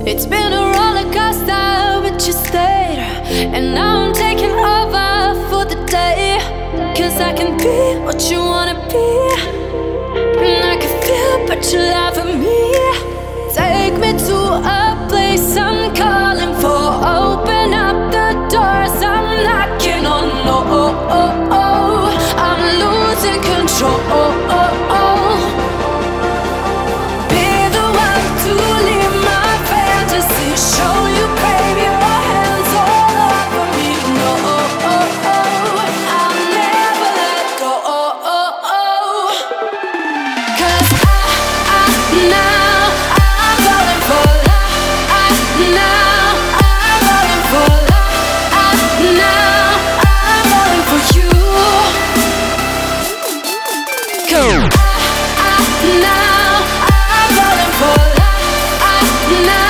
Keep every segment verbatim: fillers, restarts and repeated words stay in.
It's been a roller coaster, but you stayed. And now I'm taking over for the day. Cause I can be what you wanna be, and I can feel but you lie for me. Take me to a place I'm calling for. Open up the doors I'm knocking on. No, oh, oh, oh. I'm losing control. Oh, oh, oh. Show you, baby, your hands all over me. No, oh, oh, oh. I'll never let go. Oh, oh, oh. Cause I, I, now I'm falling for love. I, now I'm falling for love. I, now I'm falling for you. Go. I, I, now I'm falling for love. I, now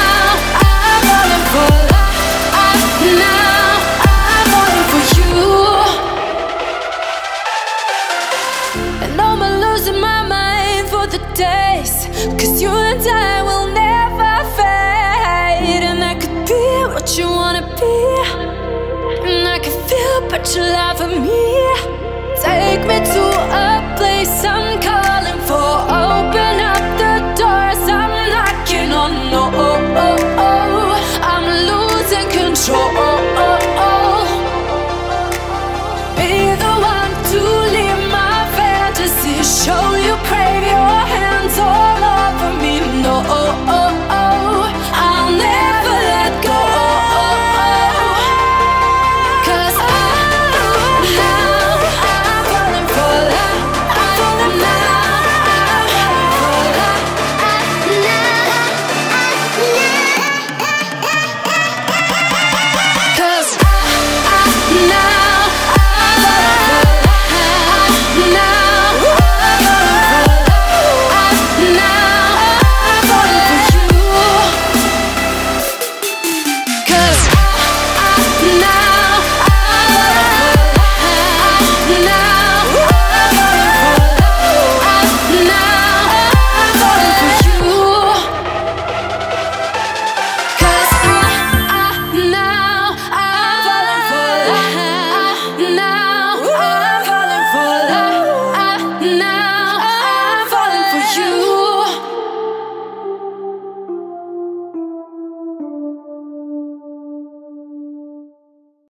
days, cause you and I will never fade. And I could be what you wanna be, and I can feel but you lie for me. Take me to a place I'm calling